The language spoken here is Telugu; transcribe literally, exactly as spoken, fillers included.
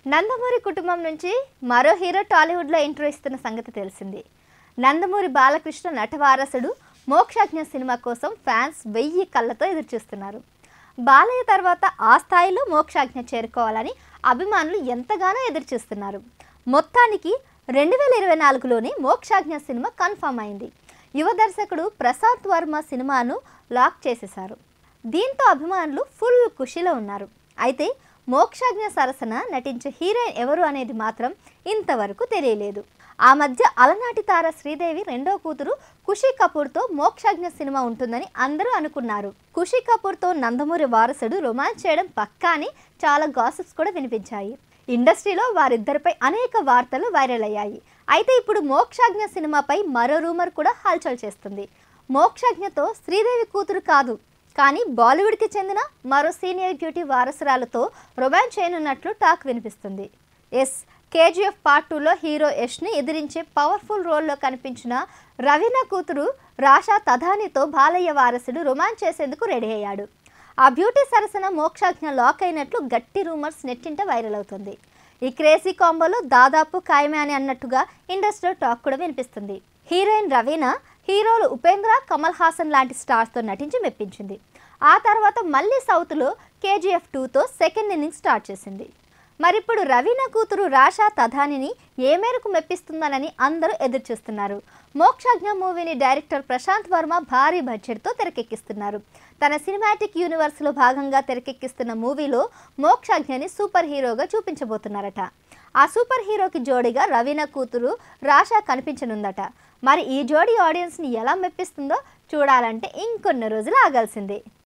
నందమూరి కుటుంబం నుంచి మరో హీరో టాలీవుడ్లో ఎంట్రీ ఇస్తున్న సంగతి తెలిసింది. నందమూరి బాలకృష్ణ నటవారసుడు మోక్షాజ్ఞ సినిమా కోసం ఫ్యాన్స్ వెయ్యి కళ్ళతో ఎదురుచూస్తున్నారు. బాలయ్య తర్వాత ఆ స్థాయిలో మోక్షాజ్ఞ చేరుకోవాలని అభిమానులు ఎంతగానో ఎదురుచూస్తున్నారు. మొత్తానికి రెండు వేల ఇరవై నాలుగులోనే మోక్షాజ్ఞ సినిమా కన్ఫర్మ్ అయింది. యువ దర్శకుడు ప్రసాంత్ వర్మ సినిమాను లాక్ చేసేశారు. దీంతో అభిమానులు ఫుల్ ఖుషిలో ఉన్నారు. అయితే మోక్షాజ్ఞ సరసన నటించే హీరోయిన్ ఎవరు అనేది మాత్రం ఇంతవరకు తెలియలేదు. ఆ మధ్య అలనాటి తార శ్రీదేవి రెండో కూతురు ఖుషీ కపూర్తో మోక్షాజ్ఞ సినిమా ఉంటుందని అందరూ అనుకున్నారు. ఖుషీ కపూర్తో నందమూరి వారసుడు రొమాన్స్ చేయడం పక్కా అని చాలా గాసిప్స్ కూడా వినిపించాయి. ఇండస్ట్రీలో వారిద్దరిపై అనేక వార్తలు వైరల్ అయ్యాయి. అయితే ఇప్పుడు మోక్షాజ్ఞ సినిమాపై మరో రూమర్ కూడా హల్చల్ చేస్తుంది. మోక్షాజ్ఞతో శ్రీదేవి కూతురు కాదు, కానీ బాలీవుడ్కి చెందిన మరో సీనియర్ బ్యూటీ వారసురాలతో రొమాన్స్ చేయనున్నట్లు టాక్ వినిపిస్తుంది. ఎస్ కేజీఎఫ్ పార్ట్ టూలో హీరో యష్ని ఎదిరించే పవర్ఫుల్ రోల్లో కనిపించిన రవీనా కూతురు రాషా తదానితో బాలయ్య వారసుడు రొమాన్స్ చేసేందుకు రెడీ అయ్యాడు. ఆ బ్యూటీ సరసన మోక్షాజ్ఞ లాక్ అయినట్లు గట్టి రూమర్స్ నెట్టింట వైరల్ అవుతుంది. ఈ క్రేజీ కాంబోలో దాదాపు ఖాయమే అని అన్నట్టుగా ఇండస్ట్రీలో టాక్ కూడా వినిపిస్తుంది. హీరోయిన్ రవీనా హీరోలు ఉపేంద్ర, కమల్ హాసన్ లాంటి స్టార్స్తో నటించి మెప్పించింది. ఆ తర్వాత మళ్ళీ సౌత్లో కేజీఎఫ్ టూతో సెకండ్ ఇన్నింగ్స్ స్టార్ట్ చేసింది. మరిప్పుడు రవీనా కూతురు రాషా తదానిని ఏ మేరకు మెప్పిస్తుందనని అందరూ ఎదురు చూస్తున్నారు. మోక్షాజ్ఞ మూవీని డైరెక్టర్ ప్రశాంత్ వర్మ భారీ బడ్జెట్తో తెరకెక్కిస్తున్నారు. తన సినిమాటిక్ యూనివర్స్లో భాగంగా తెరకెక్కిస్తున్న మూవీలో మోక్షాజ్ఞని సూపర్ హీరోగా చూపించబోతున్నారట. ఆ సూపర్ హీరోకి జోడీగా రవీనా కూతురు రాషా కనిపించనుందట. మరి ఈ జోడీ ఆడియన్స్ని ఎలా మెప్పిస్తుందో చూడాలంటే ఇంకొన్ని రోజులు ఆగాల్సిందే.